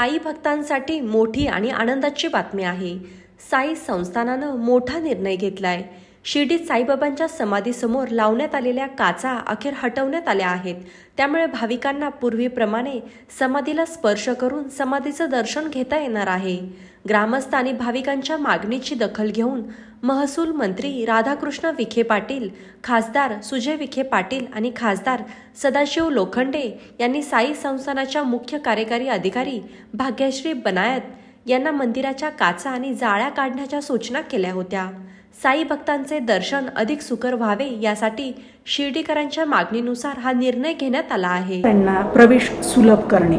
साई भक्तांसाठी मोठी आणि आनंदाची बातमी आहे। साई संस्थानानं मोठा निर्णय घेतलाय। शिर्डीत साईबाबांच्या समाधीसमोर लावण्यात आलेल्या काचा अखेर हटवण्यात आल्या आहेत। त्यामुळे भाविकांना पूर्वीप्रमाणे समाधीला स्पर्श करून समाधीचं दर्शन घेता येणार आहे। ग्रामस्थ आणि भाविकांच्या मागणीची दखल घेऊन महसूल मंत्री राधाकृष्ण विखे पाटील, खासदार सुजय विखे पाटील आणि खासदार सदाशिव लोखंडे यांनी साई संस्थानाच्या मुख्य कार्यकारी अधिकारी भाग्यश्री बनायत यांना मंदिराच्या काचा आणि जाळ्या काढण्याच्या सूचना केल्या होत्या। साई भक्तांचे दर्शन अधिक सुकर व्हावे यासाठी शिर्डीकरांच्या मागणीनुसार हा निर्णय घेण्यात आला आहे। त्यांना प्रवेश सुलभ करणे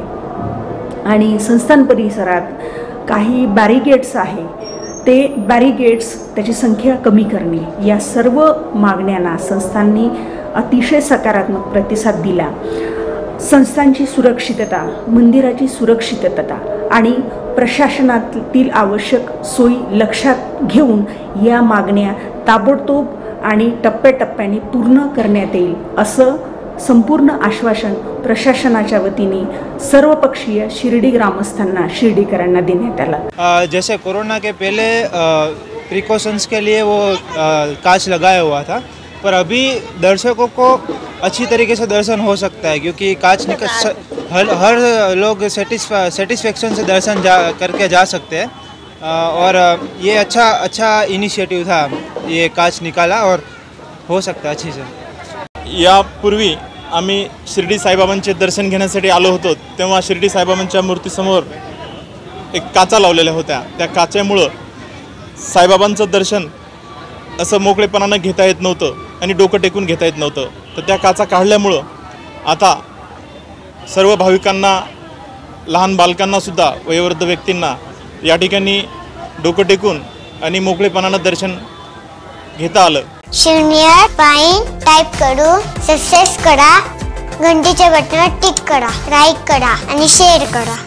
आणि संस्थान परिसरात काही बॅरिगेट्स आहे ते बॅरिगेट्स त्याची संख्या कमी करणे या सर्व मागण्यांना संस्थांनी अतिशय सकारात्मक प्रतिसाद दिला। संस्थांची सुरक्षितता, मंदिराची सुरक्षितता आणि प्रशासनातील आवश्यक सोयी लक्षात घेऊन या मागण्या ताबडतोब आणि टप्प्याटप्प्याने पूर्ण करण्यात येईल असं संपूर्ण आश्वासन प्रशासनाच्या वतीने सर्वपक्षीय शिर्डी ग्रामस्थांना शिर्डीकरांना देण्यात आला। जैसे कोरोना के पहले प्रिकॉशंस के लिए वो कांच लगाया हुआ था, पर अभी दर्शकों को अच्छी तरीके से दर्शन हो सकता है क्योंकि कांच हर लोग सेटिस्फेक्शन से दर्शन करके जा सकते हैं और ये अच्छा इनिशिएटिव था ये कांच निकाला और हो सकता है अच्छी से। यापूर्वी आम्ही शिर्डी साईबाबांचे दर्शन घेण्यासाठी आलो होतो तेव्हा शिर्डी साईबाबांच्या मूर्तीसमोर एक काचा लावलेल्या होत्या। त्या काचेमुळे साईबाबांचं दर्शन असं मोकळेपणाने घेता येत नव्हतं आणि डोकं टेकून घेता येत नव्हतं। तर त्या काचा काढल्यामुळे आता सर्व भाविकांना, लहान बालकांना सुद्धा, वयोवृद्ध व्यक्तींना या ठिकाणी डोकं टेकून आणि मोकळेपणाने दर्शन घेता आलं। शून्य पाइन टाइप करू, सक्सेस करा, घंटीच्या बटनावर टिक करा, लाईक करा आणि शेअर करा।